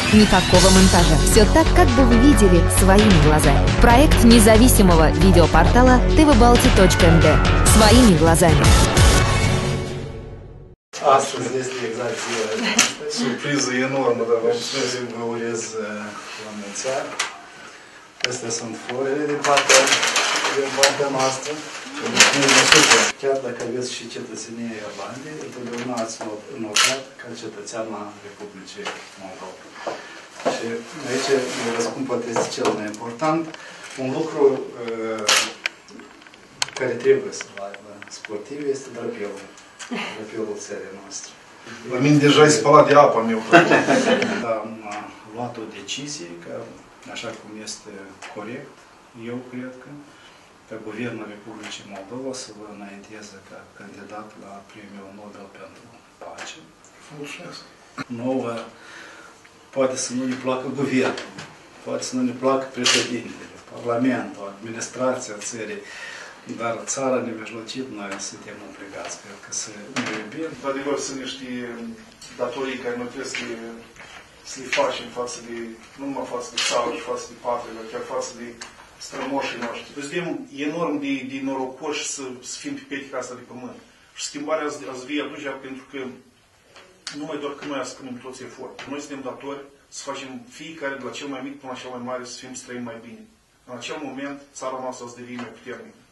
никакого монтажа. Все так, как бы вы видели своими глазами. Проект независимого видеопортала tvbalti.md. Своими глазами. Astăzi este exact ziua asta. Surpriză enormă, dar vă urez la mulți ani. Astea sunt florele din partea noastră. Chiar dacă aveți și cetățenie irlandă, întotdeauna ați notat ca cetățean al Republicii Moldova. Și aici vă spun, poate este cel mai important, un lucru care trebuie să-l aibă sportiv este drapelul. Drapelul țării noastre. La mine deja e spălat de apă, meu. Am luat o decizie, că, așa cum este corect, eu cred că Guvernul Republicii Moldova să vă înainteze ca candidat la Premiul Nobel pentru Pace. Mulțumesc. Nouă, poate să nu ne placă guvernul, poate să nu ne placă președintele, Parlamentul, administrația țării, dar țara nemijlocit, noi suntem obligați, cred că să ne iubim. Într-adevăr, sunt niște datorii care noi trebuie să le facem față de, nu numai față de țară și față de patrie, dar chiar față de strămoșii noștri. Suntem enorm de norocoși să fim pe petica asta de pământ. Și schimbarea azi vie atunci pentru că numai doar că noi spunem toți efort. Noi suntem datori să facem fiecare de la cel mai mic până la cel mai mare să fim străini mai bine. În acel moment, țara noastră să devină mai puternică.